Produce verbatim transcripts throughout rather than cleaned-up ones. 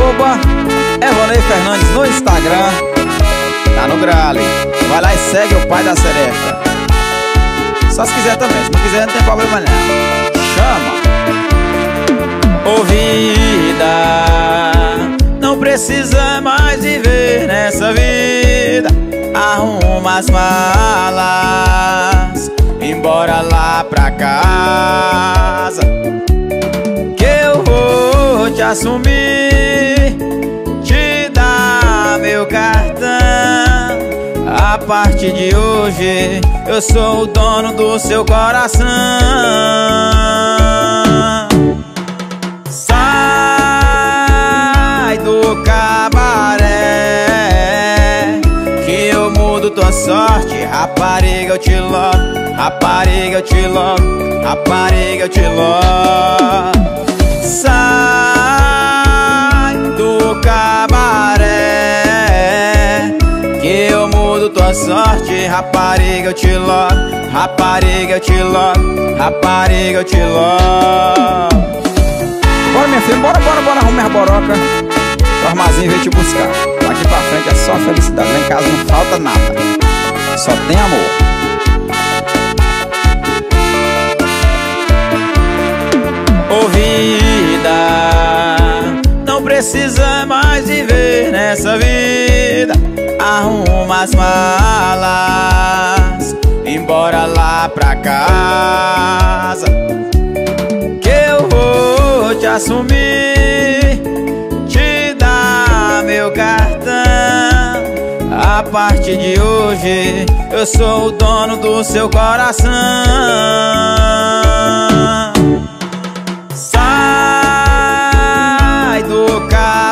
arroba Evonei Fernandes no Instagram. Tá no grale. Vai lá e segue o pai da seresta. Só se quiser também, se não quiser não tem problema não. Chama. Ô vida, não precisa mais viver nessa vida. Arruma as malas, embora lá pra casa, que eu vou te assumir, te dar meu cartão. A partir de hoje eu sou o dono do seu coração. Sai do cabaré que eu mudo tua sorte. Rapariga eu te logo, rapariga eu te logo, rapariga eu te logo. Sai do cabaré que eu mudo tua sorte. Rapariga eu te logo, rapariga eu te logo, rapariga eu te logo. Bora minha filha, bora, bora, bora arrumar a boroca. O armazinho veio te buscar. Daqui pra frente é só felicidade. Lá em casa não falta nada, só tem amor. Ô vida, não precisa mais viver nessa vida. Arruma as malas, embora lá pra casa, que eu vou te assumir, te dar meu cartão. A partir de hoje eu sou o dono do seu coração. Sai do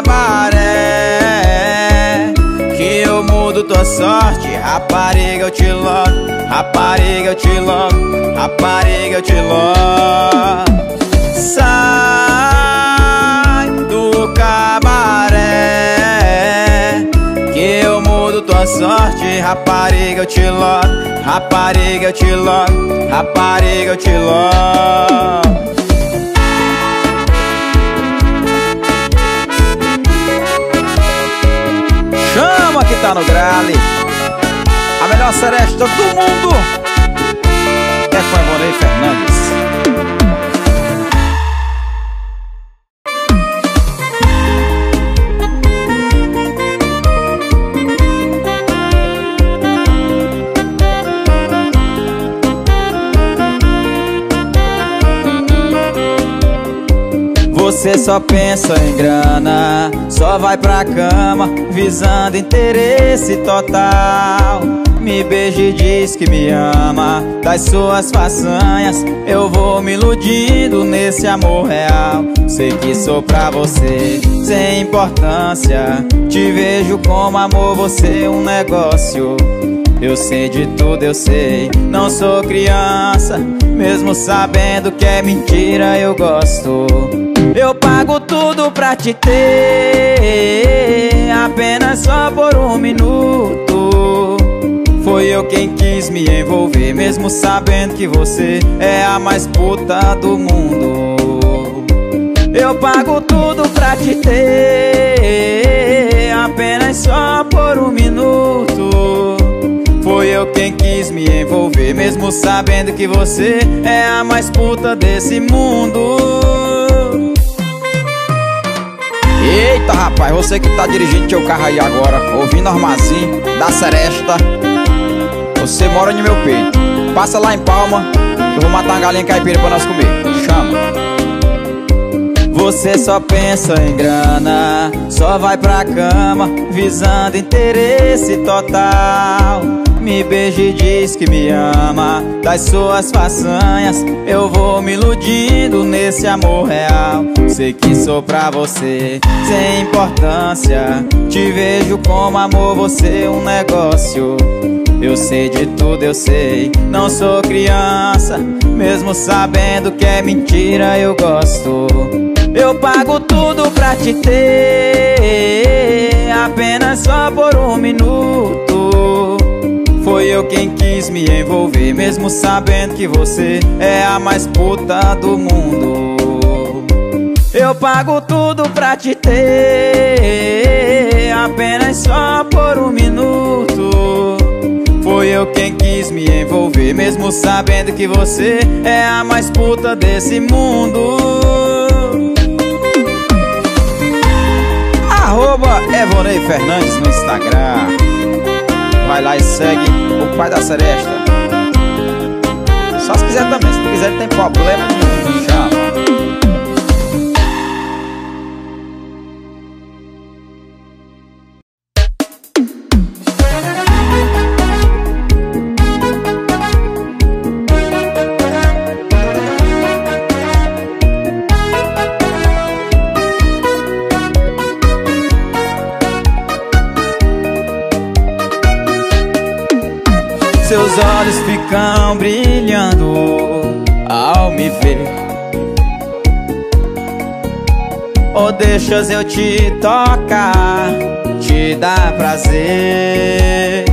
cabaré que eu mudo tua sorte. Rapariga eu te logo, rapariga eu te logo, rapariga eu te logo. Sai do cabaré que eu mudo tua sorte. Rapariga eu te logo, rapariga eu te logo, rapariga eu te logo. Chama que tá no grale. A melhor seresta do mundo é com Evonei Fernandes. Você só pensa em grana, só vai pra cama visando interesse total. Me beija e diz que me ama, das suas façanhas eu vou me iludindo nesse amor real. Sei que sou pra você sem importância, te vejo como amor, você um negócio. Eu sei de tudo, eu sei, não sou criança, mesmo sabendo que é mentira eu gosto. Eu pago tudo pra te ter, apenas só por um minuto. Foi eu quem quis me envolver, mesmo sabendo que você é a mais puta do mundo. Eu pago tudo pra te ter, apenas só por um minuto. Foi eu quem quis me envolver, mesmo sabendo que você é a mais puta desse mundo. Eita rapaz, você que tá dirigindo teu carro aí agora, ouvindo armazinho da seresta, você mora no meu peito. Passa lá em Palma, eu vou matar uma galinha caipira pra nós comer. Chama. Você só pensa em grana, só vai pra cama visando interesse total. Me beija e diz que me ama, das suas façanhas eu vou me iludindo nesse amor real. Sei que sou pra você sem importância, te vejo como amor, você um negócio. Eu sei de tudo, eu sei, não sou criança, mesmo sabendo que é mentira eu gosto. Eu pago tudo pra te ter, apenas só por um minuto. Foi eu quem quis me envolver, mesmo sabendo que você é a mais puta do mundo. Eu eu pago tudo pra te ter, apenas só por um minuto. Foi eu quem quis me envolver, mesmo sabendo que você é a mais puta desse mundo. Arroba Evonei Fernandes no Instagram. Vai lá e segue o pai da seresta. Só se quiser também, se não quiser não tem problema nenhum. Tchau. Seus olhos ficam brilhando ao me ver. Ou deixas eu te tocar, te dar prazer.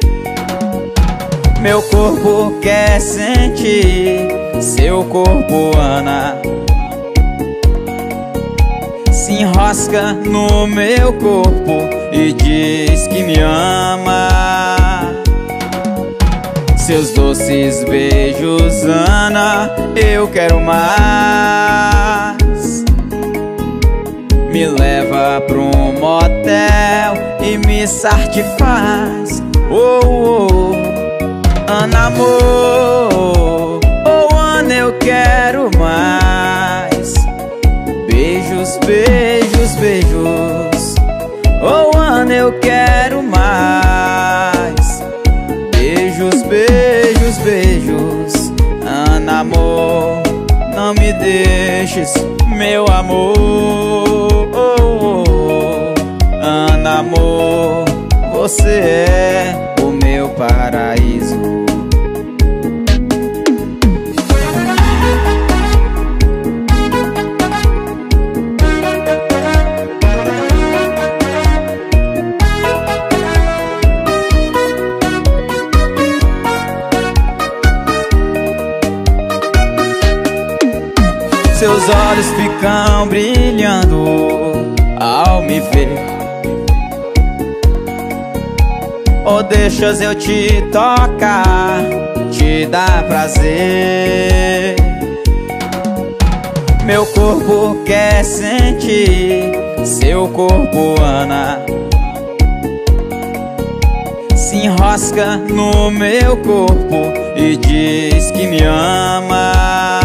Meu corpo quer sentir seu corpo, Ana. Se enrosca no meu corpo e diz que me ama. Seus doces beijos, Ana, eu quero mais. Me leva pra um motel e me satisfaz. Oh, oh, Ana, amor. Oh, Ana, eu quero mais. Beijos, beijos, beijos. Oh, Ana, eu quero mais. Beijos, beijos, beijos. Ana, amor, não me deixes, meu amor. Oh, oh, oh. Ana, amor, você é o meu paraíso. Seus olhos ficam brilhando ao me ver. Ou deixas eu te tocar, te dar prazer. Meu corpo quer sentir seu corpo, Ana. Se enrosca no meu corpo e diz que me ama.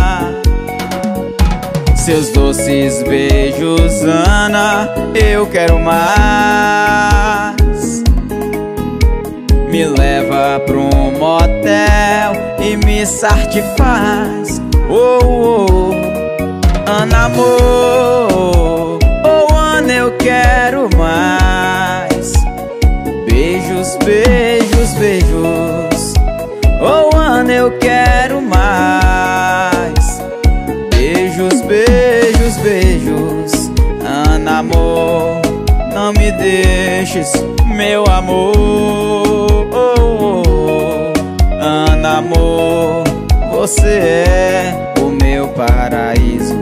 Seus doces beijos, Ana, eu quero mais. Me leva pra um motel e me satisfaz. Oh, oh, Ana, amor. Oh, Ana, eu quero mais. Beijos, beijos, beijos. Oh, Ana, eu quero mais. Beijos, beijos, beijos. Ana, amor, não me deixes, meu amor. Oh, oh, oh. Ana, amor, você é o meu paraíso.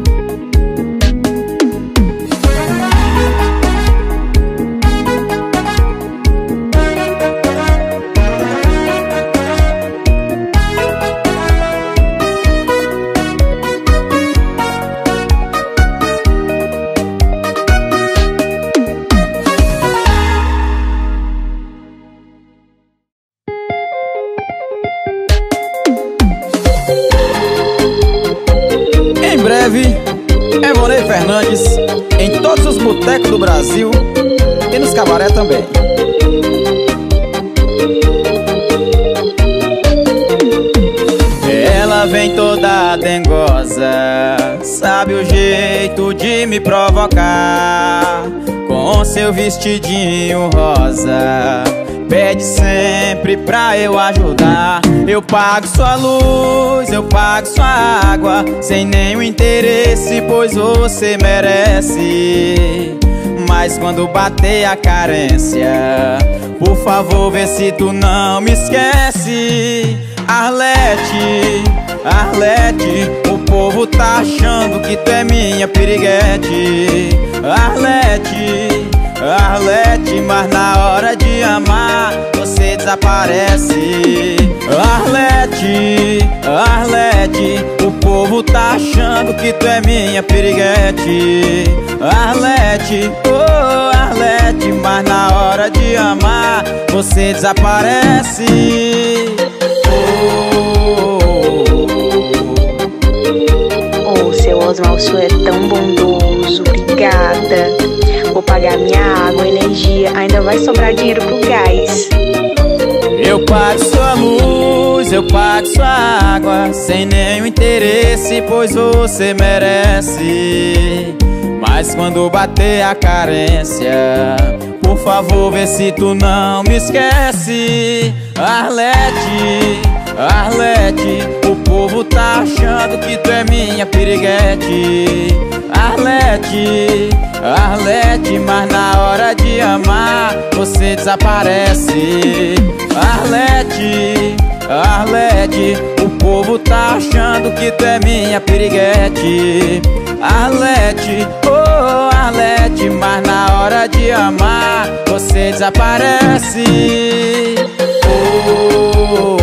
Evonei Fernandes em todos os botecos do Brasil e nos cabaré também. Ela vem toda dengosa, sabe o jeito de me provocar. Com seu vestidinho rosa, pede sempre pra eu ajudar. Eu pago sua luz, eu pago sua água, sem nenhum interesse, pois você merece. Mas quando bater a carência, por favor vê se tu não me esquece. Arlete, Arlete, o povo tá achando que tu é minha piriguete. Arlete, Arlete, mas na hora de amar você desaparece. Arlete, Arlete, o povo tá achando que tu é minha piriguete. Arlete, oh Arlete, mas na hora de amar você desaparece. Oh, seu Osmar, o senhor é tão bondoso, obrigada. Vou pagar minha água, energia, ainda vai sobrar dinheiro pro gás. Eu pago sua luz, eu pago sua água, sem nenhum interesse, pois você merece. Mas quando bater a carência, por favor, vê se tu não me esquece. Arlete, Arlete, o povo tá achando que tu é minha piriguete. Arlete, Arlete, mas na hora de amar você desaparece. Arlete, Arlete, o povo tá achando que tu é minha piriguete. Arlete, oh Arlete, mas na hora de amar você desaparece. Oh,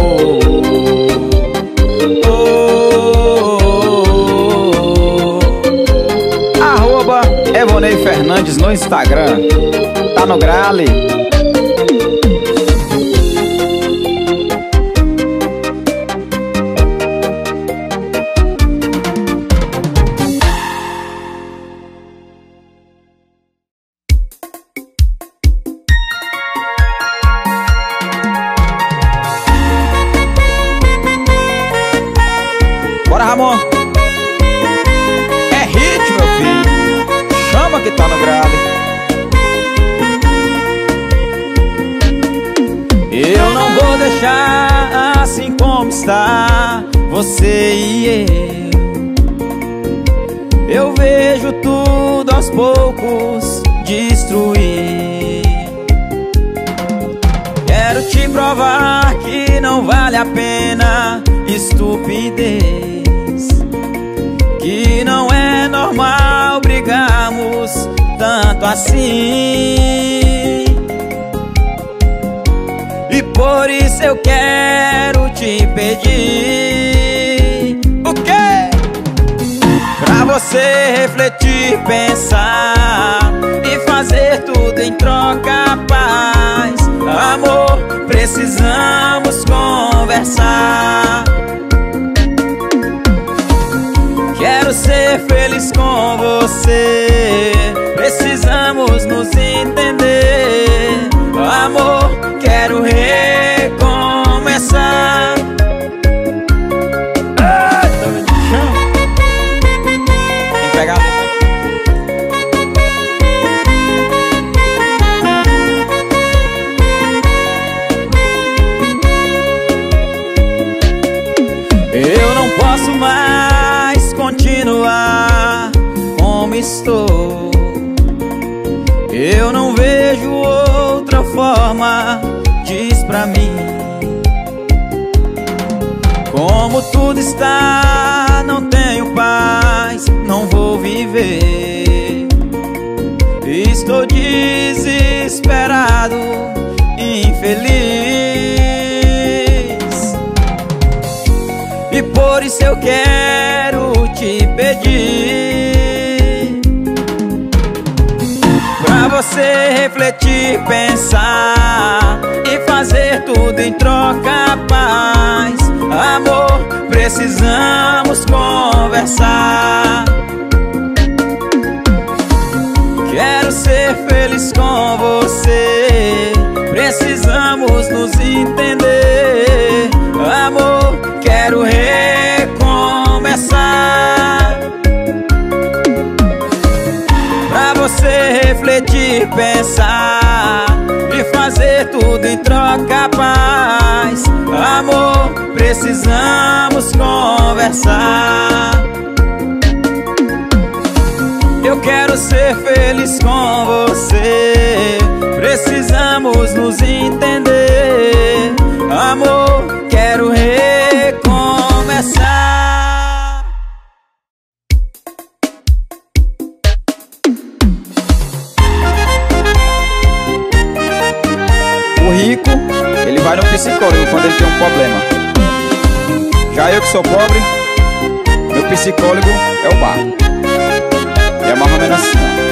oh, oh, oh. Arroba Evonei Fernandes no Instagram. Tá no grale. Bora, Ramon! É hit, meu filho! Chama que tá no grave. Eu não vou deixar assim como está você e eu. Eu vejo tudo aos poucos destruir. Quero te provar que não vale a pena estupidez, que não é normal brigarmos tanto assim. E por isso eu quero te pedir o quê? Pra você refletir, pensar e fazer tudo em troca, paz. Amor, precisamos conversar. Quero ser feliz com você, precisamos nos entender. Amor, quero recomeçar. Ai, tô no chão. Tem que pegar a letra. Eu não posso mais continuar como estou. Eu não vejo outra forma, diz pra mim. Como tudo está, não tenho paz, não vou viver. Estou desesperado, infeliz. E por isso eu quero te pedir pra você refletir, pensar e fazer tudo em troca, paz. Amor, precisamos conversar. Quero ser feliz com você, precisamos nos entender. Amor, quero recomeçar. Pra você refletir, pensar e fazer tudo em troca, paz. Amor, precisamos conversar. Eu quero ser feliz com você, precisamos nos entender. Amor, quero recomeçar. vai no psicólogo quando ele tem um problema. Já eu que sou pobre, meu psicólogo é o bar. É mais ou menos assim, ó.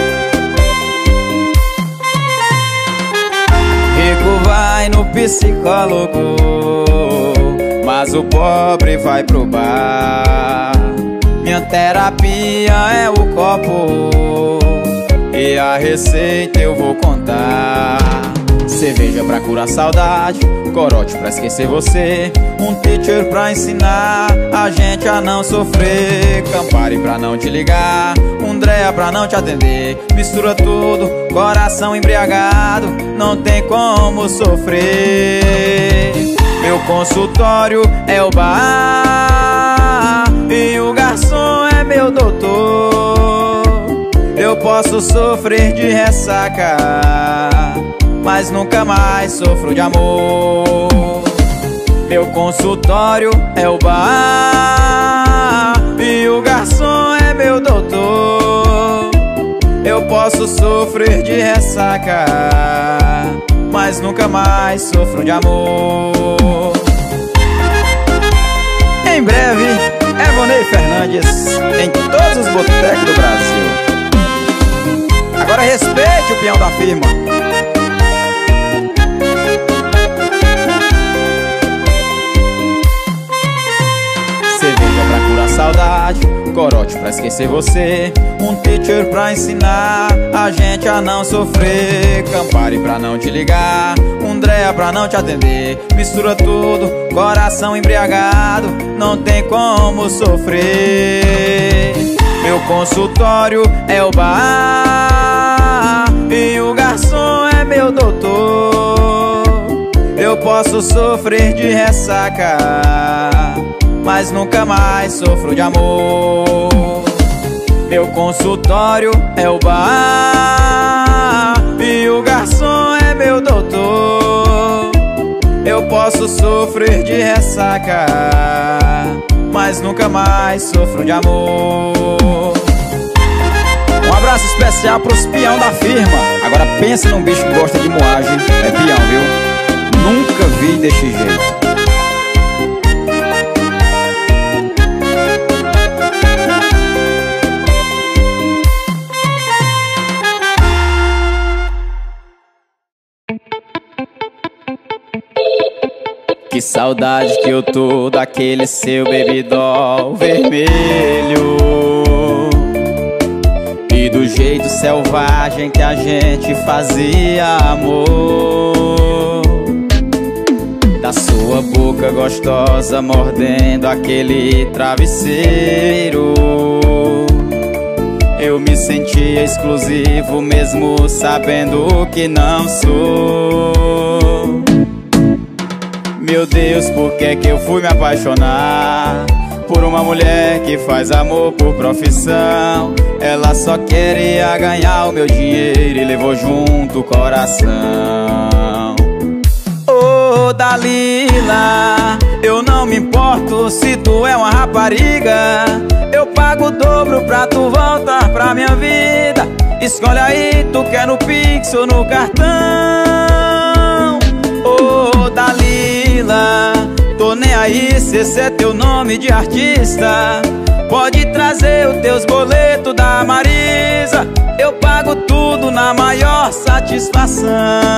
Rico vai no psicólogo, mas o pobre vai pro bar. Minha terapia é o copo e a receita eu vou contar. Cerveja pra curar saudade, corote pra esquecer você, um teacher pra ensinar a gente a não sofrer, Campari pra não te ligar, um Drea pra não te atender. Mistura tudo, coração embriagado, não tem como sofrer. Meu consultório é o bar e o garçom é meu doutor. Eu posso sofrer de ressaca, mas nunca mais sofro de amor. Meu consultório é o bar e o garçom é meu doutor. Eu posso sofrer de ressaca, mas nunca mais sofro de amor. Em breve, Evonei Fernandes em todos os botecos do Brasil. Agora respeite o peão da firma. Cerveja pra curar saudade, corote pra esquecer você, um teacher pra ensinar a gente a não sofrer, Campari pra não te ligar, um Drea pra não te atender. Mistura tudo, coração embriagado, não tem como sofrer. Meu consultório é o bar e o garçom é meu doutor. Eu posso sofrer de ressaca, mas nunca mais sofro de amor. Meu consultório é o bar e o garçom é meu doutor. Eu posso sofrer de ressaca, mas nunca mais sofro de amor. Um abraço especial pros peão da firma. Agora pensa num bicho que gosta de moagem. É peão, viu? Nunca vi desse jeito. Que saudade que eu tô daquele seu baby doll vermelho e do jeito selvagem que a gente fazia amor, da sua boca gostosa mordendo aquele travesseiro. Eu me sentia exclusivo mesmo sabendo que não sou. Meu Deus, por que que eu fui me apaixonar por uma mulher que faz amor por profissão? Ela só queria ganhar o meu dinheiro e levou junto o coração. Ô Dalila, eu não me importo se tu é uma rapariga. Eu pago o dobro pra tu voltar pra minha vida. Escolhe aí, tu quer no Pix ou no cartão. Ô Dalila, tô nem aí se esse é teu nome de artista. Pode trazer os teus boletos da Marisa, eu pago tudo na maior satisfação.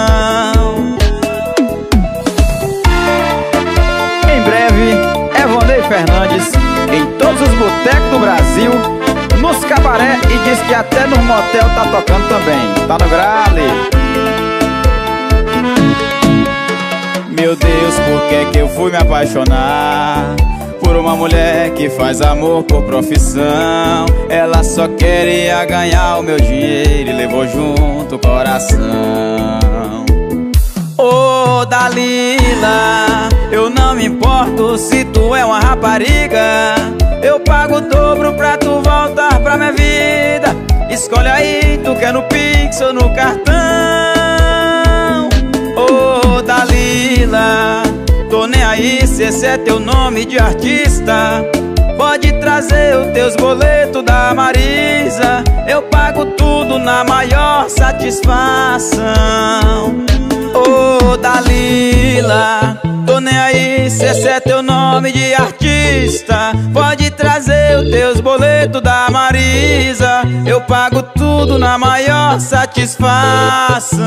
Em breve, Evonei Fernandes em todos os botecos do Brasil, nos cabaré e diz que até no motel tá tocando também. Tá no grale. Meu Deus, por que que eu fui me apaixonar por uma mulher que faz amor por profissão? Ela só queria ganhar o meu dinheiro e levou junto o coração. Ô Dalila, eu não me importo se tu é uma rapariga. Eu pago o dobro pra tu voltar pra minha vida. Escolhe aí, tu quer no Pix ou no cartão. Ô Dalila, tô nem aí se esse é teu nome de artista. Pode trazer os teus boletos da Marisa, eu pago tudo na maior satisfação. Ô Dalila, tô nem aí se esse é teu nome de artista. Pode trazer os teus boletos da Marisa, eu pago tudo na maior satisfação.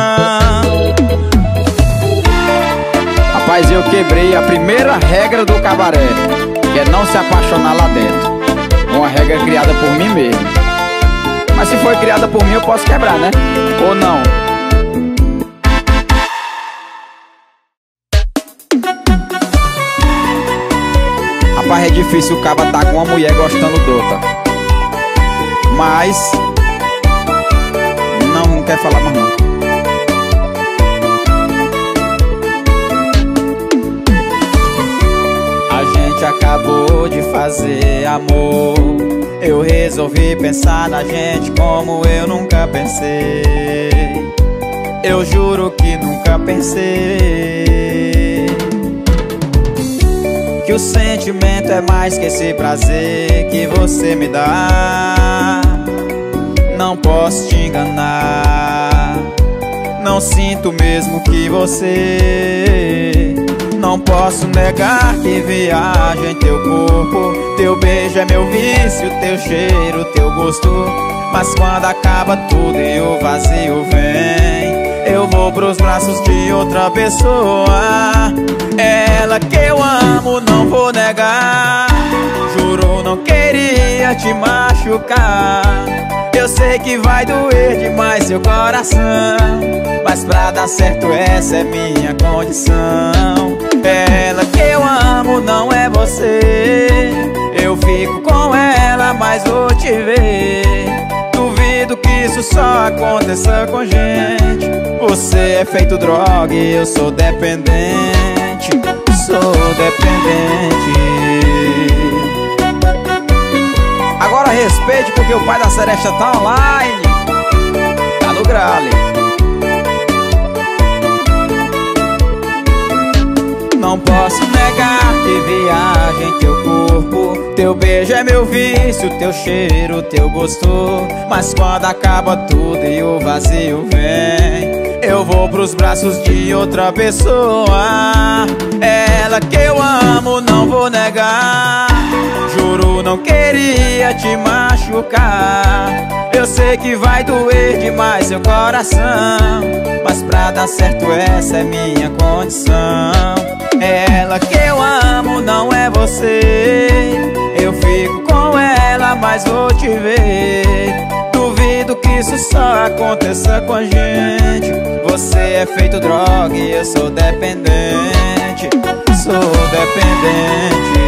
Rapaz, eu quebrei a primeira regra do cabaré, que é não se apaixonar lá dentro. Uma regra criada por mim mesmo. Mas se foi criada por mim, eu posso quebrar, né? Ou não? Rapaz, é difícil o caba tá com uma mulher gostando de outra. Mas não, não quer falar mais não. A gente acabou de fazer amor, eu resolvi pensar na gente como eu nunca pensei. Eu juro que nunca pensei que o sentimento é mais que esse prazer que você me dá. Não posso te enganar, não sinto mesmo que você. Não posso negar que viaja em teu corpo. Teu beijo é meu vício, teu cheiro, teu gosto. Mas quando acaba tudo e o vazio vem, eu vou pros braços de outra pessoa. Ela que eu amo, não vou negar. Juro, não queria te machucar. Eu sei que vai doer demais seu coração, mas pra dar certo essa é minha condição. Ela que eu amo, não é você. Eu fico com ela, mas vou te ver. Duvido que isso só aconteça com gente. Você é feito droga e eu sou dependente. Sou dependente. Agora respeite, porque o pai da Seresta tá online. Tá no grale. Não posso negar que viaja em teu corpo. Teu beijo é meu vício, teu cheiro, teu gosto. Mas quando acaba tudo e o vazio vem, eu vou pros braços de outra pessoa. Ela que eu amo, não vou negar. Juro, não queria te machucar. Eu sei que vai doer demais seu coração, mas pra dar certo essa é minha condição. Ela que eu amo, não é você. Eu fico com ela, mas vou te ver. Duvido que isso só aconteça com a gente. Você é feito droga e eu sou dependente. Sou dependente.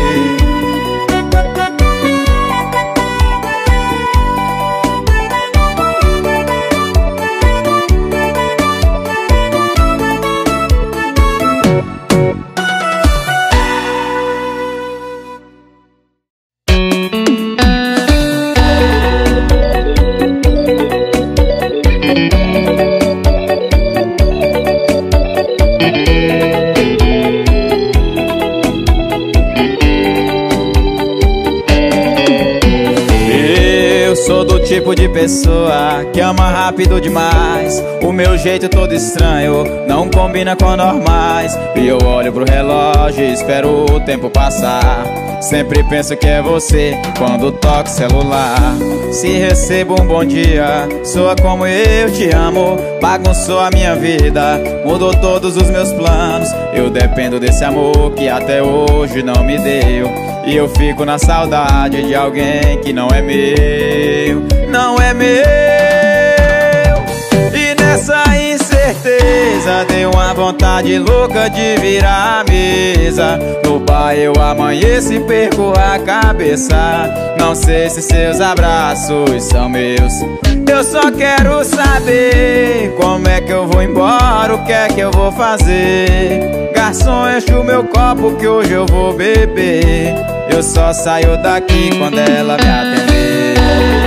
Tipo de pessoa que ama rápido demais. O meu jeito todo estranho não combina com normais. E eu olho pro relógio e espero o tempo passar. Sempre penso que é você quando toco celular. Se recebo um bom dia, soa como eu te amo. Bagunçou a minha vida, mudou todos os meus planos. Eu dependo desse amor que até hoje não me deu. E eu fico na saudade de alguém que não é meu. Não é meu. E nessa incerteza deu uma vontade louca de virar a mesa. No bar eu amanheço e perco a cabeça. Não sei se seus abraços são meus. Eu só quero saber como é que eu vou embora, o que é que eu vou fazer. Garçom, enche o meu copo que hoje eu vou beber. Eu só saio daqui quando ela me atender.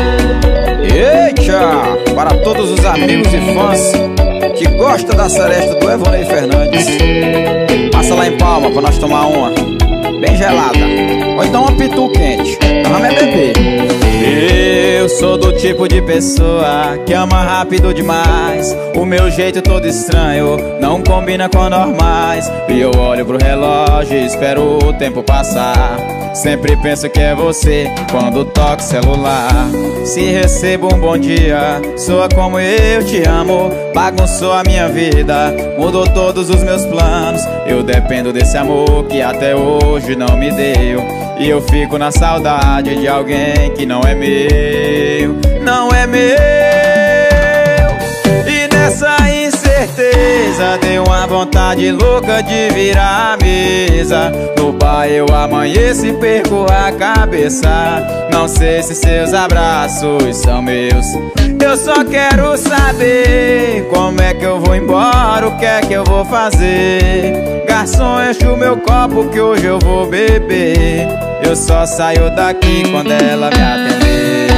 Eita! Para todos os amigos e fãs que gostam da seresta do Evonei Fernandes, passa lá em Palma pra nós tomar uma bem gelada, ou então uma pitu quente. Nós vamos é beber. Eu Sou do tipo de pessoa que ama rápido demais. O meu jeito todo estranho não combina com normais. E eu olho pro relógio e espero o tempo passar. Sempre penso que é você quando toco celular. Se recebo um bom dia, soa como eu te amo. Bagunçou a minha vida, mudou todos os meus planos. Eu dependo desse amor que até hoje não me deu. E eu fico na saudade de alguém que não é meu, não é meu. E nessa incerteza deu uma vontade louca de virar a mesa. No bar eu amanheço e perco a cabeça. Não sei se seus abraços são meus. Eu só quero saber como é que eu vou embora, o que é que eu vou fazer. Garçom, enche o meu copo que hoje eu vou beber. Eu só saio daqui quando ela me atender.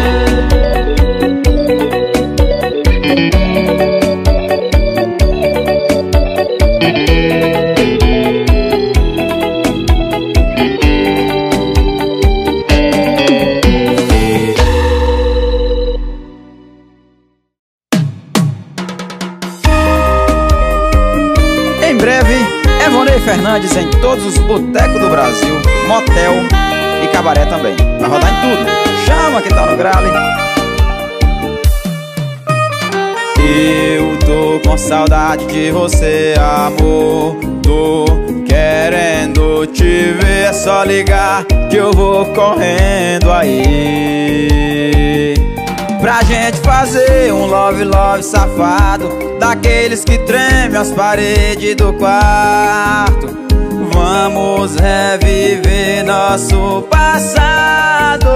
Em breve, Evonei Fernandes em todos os botecos do Brasil, motel e cabaré também. Vai rodar em tudo. Chama que tá no grale. Eu tô com saudade de você, amor. Tô querendo te ver, é só ligar que eu vou correndo aí. Pra gente fazer um love, love safado, daqueles que tremem as paredes do quarto. Vamos reviver nosso passado.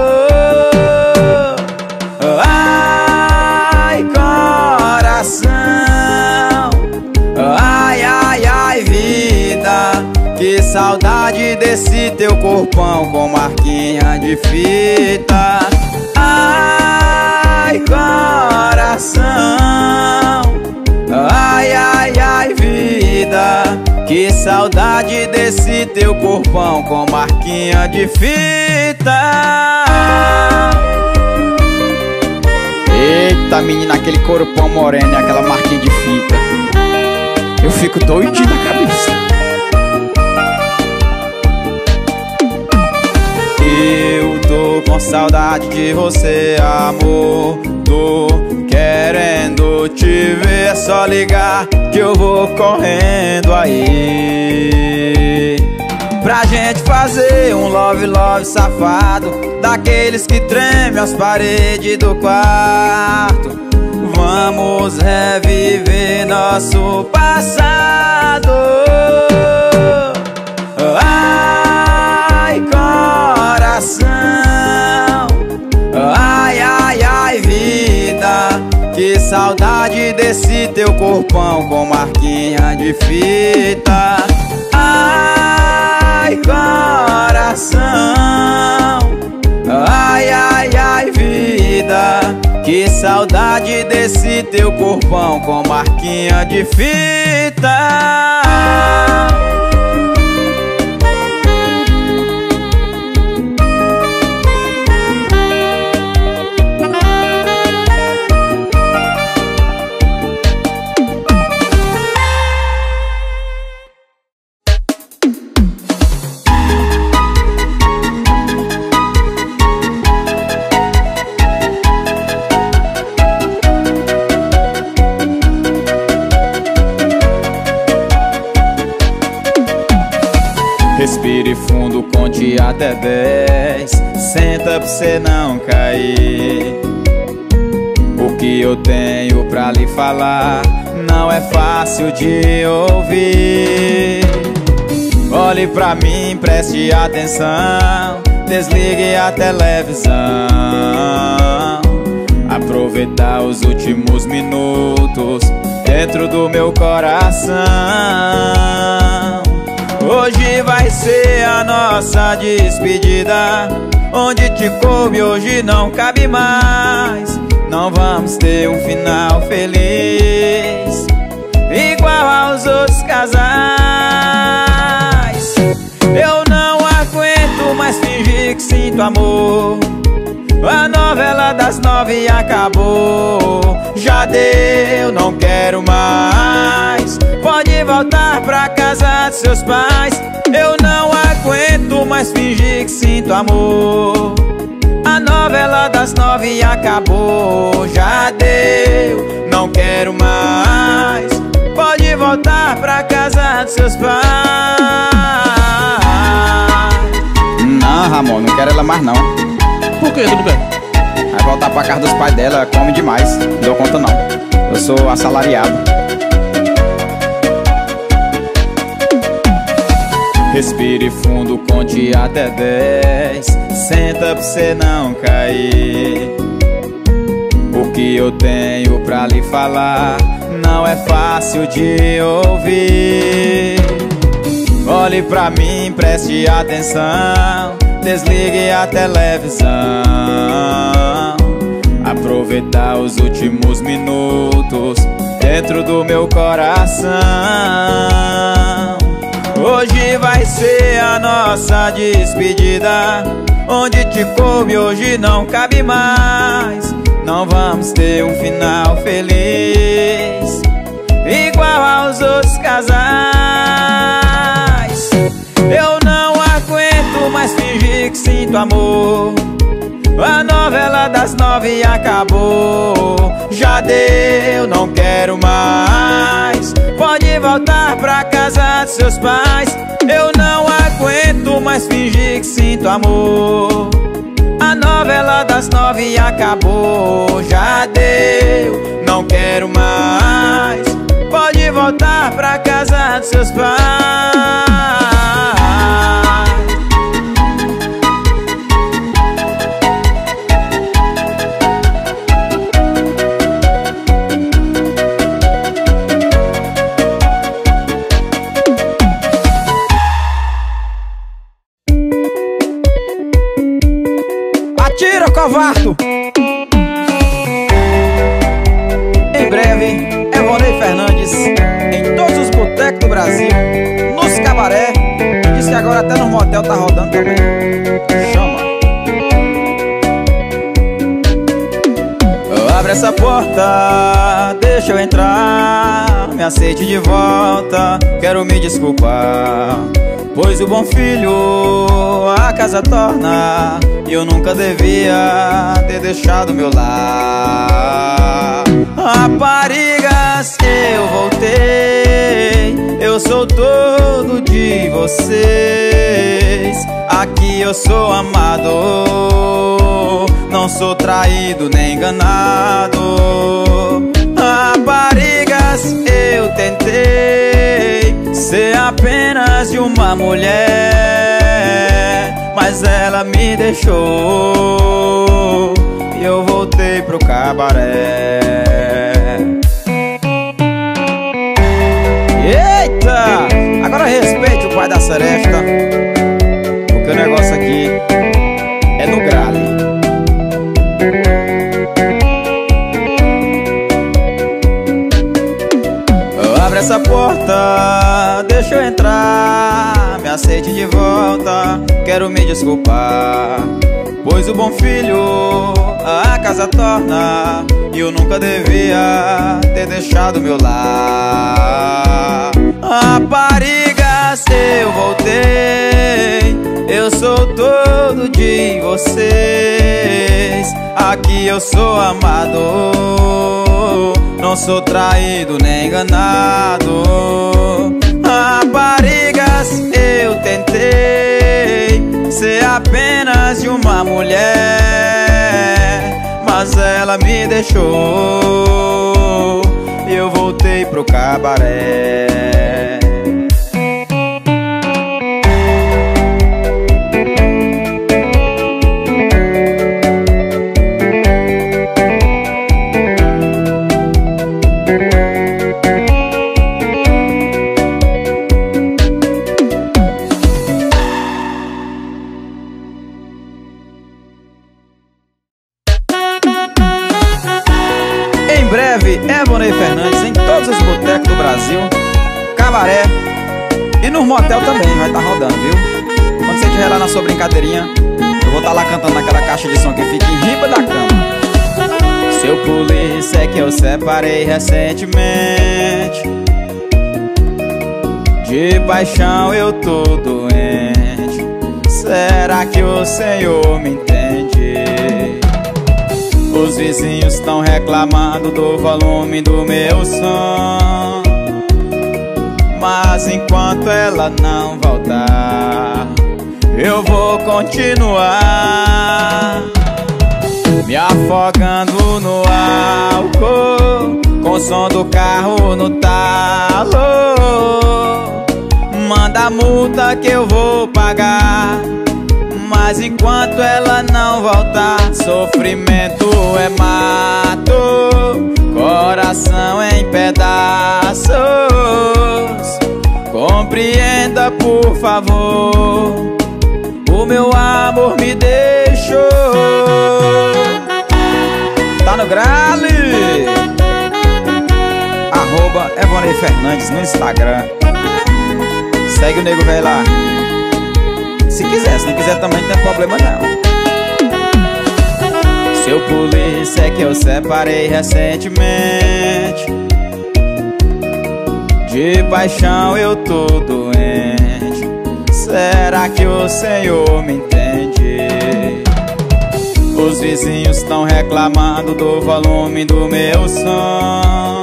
Ai, coração. Ai, ai, ai, vida. Que saudade desse teu corpão com marquinha de fita. Ai, coração. Ai, ai, ai, vida. Que saudade desse teu corpão com marquinha de fita. Eita, menina, aquele corpão moreno e aquela marquinha de fita. Eu fico doidinho na cabeça. Eu tô com saudade de você, amor. Tô querendo te ver, é só ligar que eu vou correndo aí. Pra gente fazer um love, love safado, daqueles que tremem as paredes do quarto. Vamos reviver nosso passado. Ai, coração. Ai, ai, ai, vida. Que saudade desse teu corpão com marquinha de fita. Ai, coração. Ai, ai, ai, vida. Que saudade desse teu corpão com marquinha de fita. Respire fundo, conte até dez. Senta pra cê não cair. O que eu tenho pra lhe falar não é fácil de ouvir. Olhe pra mim, preste atenção. Desligue a televisão. Aproveitar os últimos minutos dentro do meu coração. Hoje vai ser a nossa despedida. Onde te coube hoje não cabe mais. Não vamos ter um final feliz igual aos outros casais. Eu não aguento mais fingir que sinto amor. A novela das das nove acabou. Já deu, não quero mais. Pode voltar pra casa dos seus pais. Eu não aguento mais fingir que sinto amor. A novela das nove acabou. Já deu, não quero mais. Pode voltar pra casa dos seus pais. Não, Ramon, não quero ela mais não. Por que, tudo bem? Vai voltar pra casa dos pais dela, come demais. Não dou conta não. Eu sou assalariado. Respire fundo, conte até dez. Senta pra cê não cair. O que eu tenho pra lhe falar não é fácil de ouvir. Olhe pra mim, preste atenção. Desligue a televisão. Aproveitar os últimos minutos dentro do meu coração. Hoje vai ser a nossa despedida. Onde te coube hoje não cabe mais. Não vamos ter um final feliz igual aos outros casais. Eu não aguento mais fingir que sinto amor. A novela das nove acabou. Já deu, não quero mais. Pode voltar pra casa dos seus pais. Eu não aguento mais fingir que sinto amor. A novela das nove acabou. Já deu, não quero mais. Pode voltar pra casa dos seus pais. Atira, covardo! Em breve, Evonei Fernandes em todos os botecos do Brasil, nos cabaré. Diz que agora até no motel tá rodando também. Chama! Abre essa porta, deixa eu entrar. Me aceite de volta, quero me desculpar. Pois o bom filho a casa torna. E eu nunca devia ter deixado meu lar. Raparigas, eu voltei. Eu sou todo de vocês. Aqui eu sou amado. Não sou traído nem enganado. Raparigas, eu tentei ser apenas de uma mulher, mas ela me deixou e eu voltei pro cabaré. Eita! Agora respeite o pai da seresta, porque o negócio aqui é no grale. Abre essa porta, deixa eu entrar. Me aceite de volta, quero me desculpar. Pois o bom filho a casa torna. E eu nunca devia ter deixado meu lar. Raparigas, eu voltei. Eu sou todo de vocês. Aqui eu sou amado. Não sou traído nem enganado. Raparigas, eu tentei ser apenas de uma mulher, mas ela me deixou e eu voltei pro cabaré. Evonei Fernandes em todos os botecos do Brasil, cabaré e no motel também, vai estar rodando, viu? Quando você estiver lá na sua brincadeirinha, eu vou estar lá cantando naquela caixa de som que fica em riba da cama. polícia, é que eu separei recentemente. De paixão eu tô doente. Será que o Senhor me entende? Os vizinhos estão reclamando do volume do meu som, mas enquanto ela não voltar, eu vou continuar me afogando no álcool, com o som do carro no talo. Manda a multa que eu vou pagar, mas enquanto ela não voltar, sofrimento é mato, coração em pedaços. Compreenda, por favor, o meu amor me deixou. Tá no grale. Arroba Evonei Fernandes no Instagram. Segue o nego velho lá. Se quiser, se não quiser também não tem problema não. Seu polícia, é que eu separei recentemente. De paixão eu tô doente. Será que o Senhor me entende? Os vizinhos estão reclamando do volume do meu som,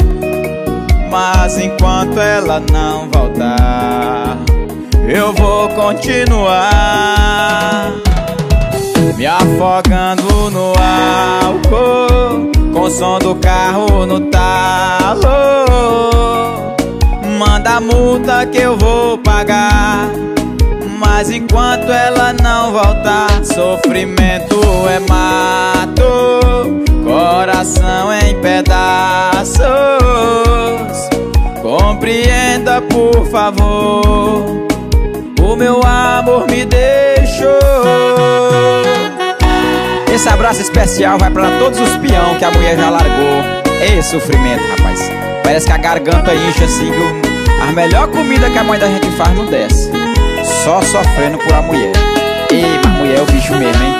mas enquanto ela não voltar, eu vou continuar me afogando no álcool, com o som do carro no talo. Manda a multa que eu vou pagar, mas enquanto ela não voltar, sofrimento é mato, coração em pedaços. Compreenda, por favor, o meu amor me deixou. Esse abraço especial vai pra todos os peão que a mulher já largou. Ei, sofrimento, rapaz. Parece que a garganta incha assim, que o- a melhor comida que a mãe da gente faz não desce. Só sofrendo por a mulher. Ei, mas mulher é o bicho mesmo, hein?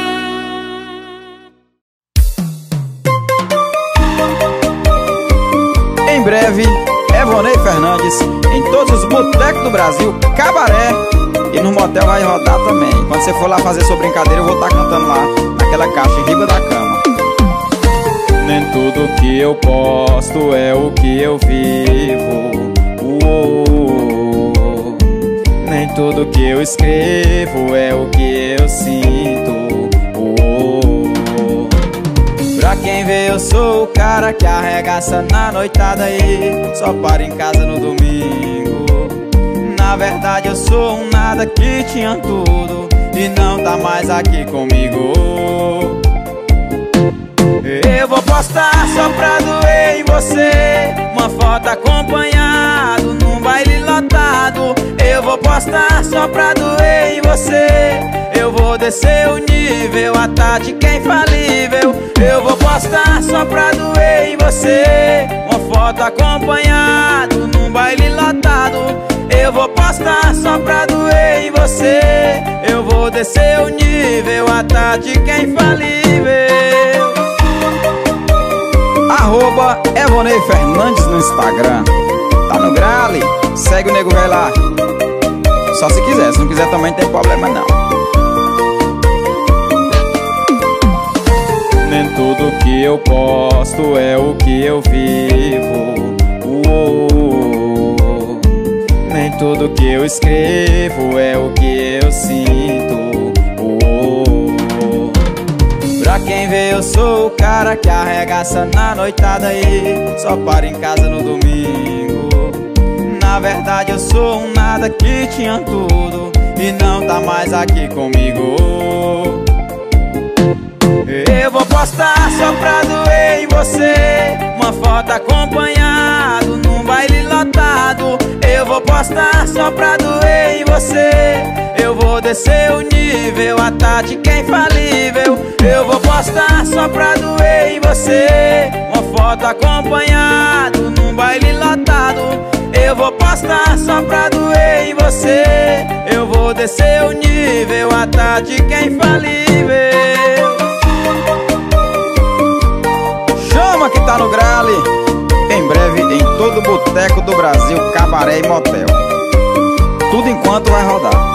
Em breve, Evonei Fernandes em todos os botecos do Brasil, cabaré, e no motel vai rodar também. Quando você for lá fazer sua brincadeira, eu vou estar cantando lá, naquela caixa em riba da cama. Nem tudo que eu posto é o que eu vivo. Uou. Nem tudo que eu escrevo é o que eu sinto. Uou. Pra quem vê, eu sou o cara que arregaça na noitada aí, só para em casa no domingo. Na verdade eu sou um nada que tinha tudo e não tá mais aqui comigo. Eu vou postar só pra doer em você, uma foto acompanhado num baile lotado. Eu vou postar só pra doer em você, eu vou descer o nível, a tática é infalível. Eu vou postar só pra doer em você, uma foto acompanhado num baile lotado. Eu vou postar só pra doer em você, eu vou descer o nível, a tática é infalível. Arroba Evonei Fernandes no Instagram. Tá no grale, segue o nego velho lá. Só se quiser, se não quiser também não tem problema não. Nem tudo que eu posto é o que eu vivo. Uou. Nem tudo que eu escrevo é o que eu sinto. Uou. Pra quem vê, eu sou o cara que arregaça na noitada aí, só para em casa no domingo. Na verdade eu sou um nada que tinha tudo e não tá mais aqui comigo. Eu vou postar só pra doer em você, uma foto acompanhado num baile lotado. Eu vou postar só pra doer em você, eu vou descer o nível, a tática é infalível. Eu vou postar só pra doer em você, uma foto acompanhado num baile lotado. Eu vou postar só pra doer em você, eu vou descer o nível, a tática é infalível. Chama que tá no grale. Em breve em todo boteco do Brasil, cabaré e motel. Tudo enquanto vai rodar.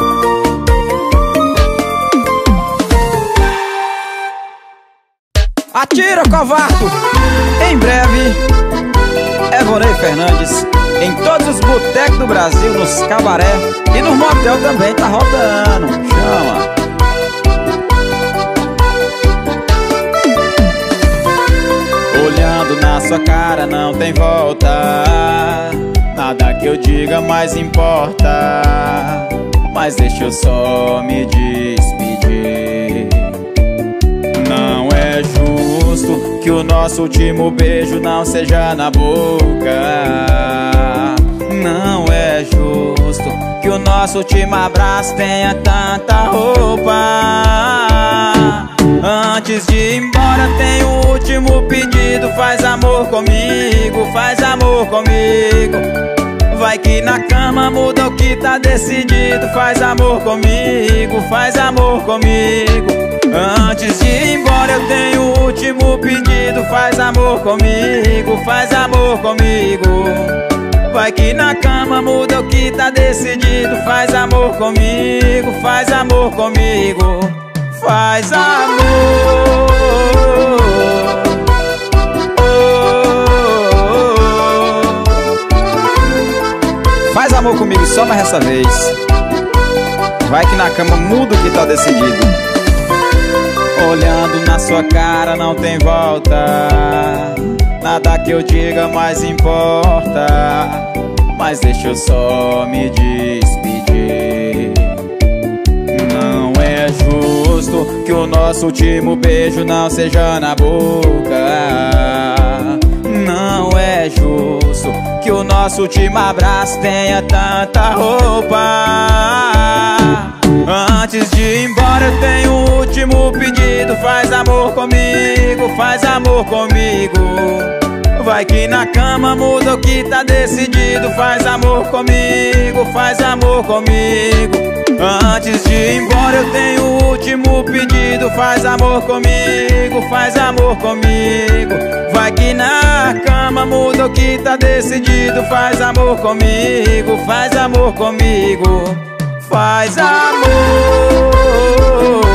Atira, covardo! Em breve, Evonei Fernandes em todos os botecos do Brasil, nos cabaré e no motel também, tá rodando. Chama! Olhando na sua cara não tem volta. Nada que eu diga mais importa. Mas deixa eu só me despedir. Não é justo que o nosso último beijo não seja na boca. Não é justo que o nosso último abraço tenha tanta roupa. Antes de ir embora tem um último pedido. Faz amor comigo, faz amor comigo. Vai que na cama muda o que tá decidido. Faz amor comigo, faz amor comigo. Antes de ir embora eu tenho o último pedido. Faz amor comigo, faz amor comigo. Vai que na cama muda o que tá decidido. Faz amor comigo, faz amor comigo. Faz amor. Faz amor comigo só mais essa vez. Vai que na cama muda o que tá decidido. Olhando na sua cara não tem volta. Nada que eu diga mais importa. Mas deixa eu só me despedir. Não é justo que o nosso último beijo não seja na boca. Não é justo que o nosso último abraço tenha tanta roupa. Antes de ir embora eu tenho um último pedido. Faz amor comigo, faz amor comigo. Vai que na cama muda o que tá decidido. Faz amor comigo, faz amor comigo. Antes de ir embora eu tenho o último pedido. Faz amor comigo, faz amor comigo. Vai que na cama muda o que tá decidido. Faz amor comigo, faz amor comigo. Faz amor.